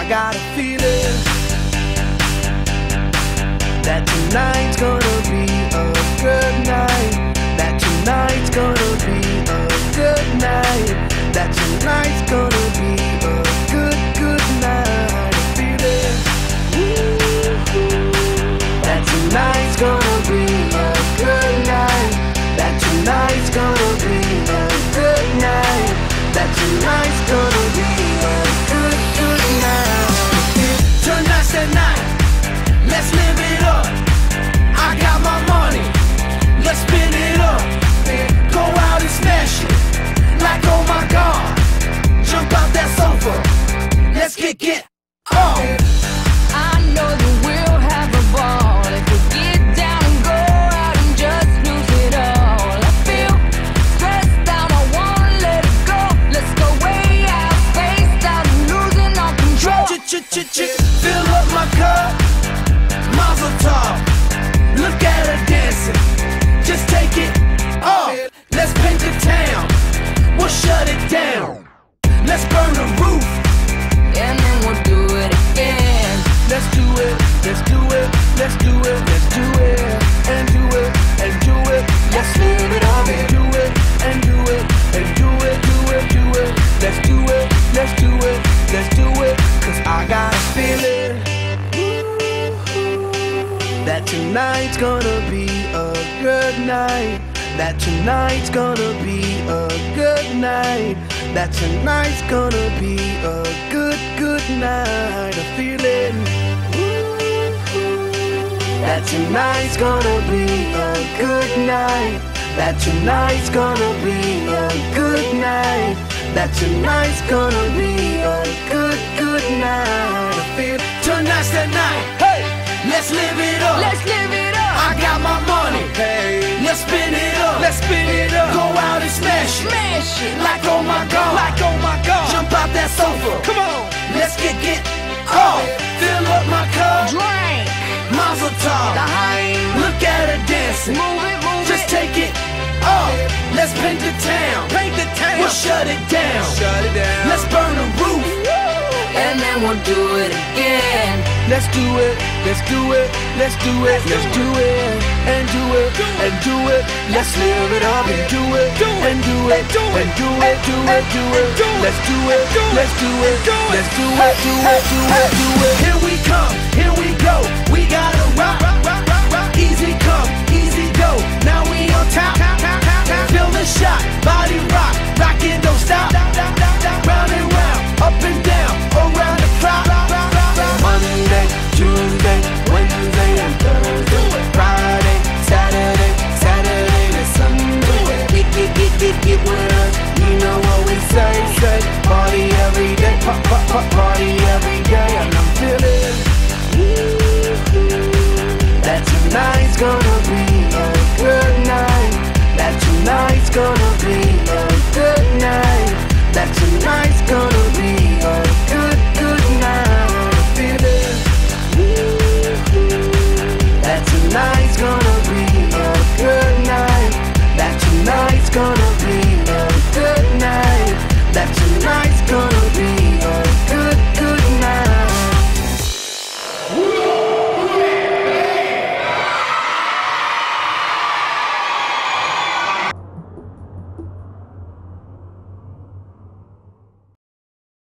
I got a feeling that tonight's gonna be a good night. That tonight's gonna be a good night. That tonight's gonna be a good night. I feel it. That tonight's gonna be a good night. That tonight's gonna be a good night. That tonight's gonna be a good night. Tonight's the night. Let's live it up. I got my money. Let's spin it up. Go out and smash it. Like oh my God. Jump out that sofa. Let's kick it off. I know that we'll have a ball if we get down and go out and just lose it all. I feel stressed out, I wanna let it go. Let's go way out, spaced out and losing all control. Fill up my cup, Mazel tov. Look at her dancing, just take it off. Let's paint the town, we'll shut it down. Let's burn the roof, And then we'll do it again. let's do it, let's do it, let's do it, let's do it, and do it, and do it. Let's live it up and do it, and do it, and do it, do it, do it. Let's do it, let's do it, let's do it. Cause I got a feeling that tonight's gonna be a good night. That tonight's gonna be a good night. That tonight's gonna be a good night. I feel it. That tonight's gonna be a good night. That tonight's gonna be a good night. That tonight's gonna be a good night. I feel tonight's the night. Hey, let's live it up. Let's live it up. I got my money. Hey, let's spin it up. Let's spin it up. Go out and smash it. Smash it. Like oh my God. Like oh my God. Jump out that sofa. Come on. Let's kick it off. Fill up my cup. Drink. Mazel tov. The high. Look at her dancing. Move it, move Just it. take it off. Let's paint the town. Paint the town. We'll shut it down. Shut it down. Let's burn the roof. And then we'll do it again. Let's do it, let's do it, let's do it, let's do it, and do it, and do it. Let's live it up and do it, and do it, and do it, do it, do it. Let's do it, let's do it, let's do it, do it, do it, do it. Here we come, here we go. We gotta rock, rock, rock, rock. Easy come, easy go. Now we on top, feel the shot, body rock, rockin' don't stop. Round and round, up and down, around the clock. Monday, Tuesday, Wednesday, and Thursday, Friday, Saturday, Saturday to Sunday. Get with us, you know what we say, party every day, party every day, and I'm feeling that tonight's gonna be a good night. That tonight's gonna be a good night. That tonight's gonna be a good night. That tonight's gonna be a good night. That tonight's gonna be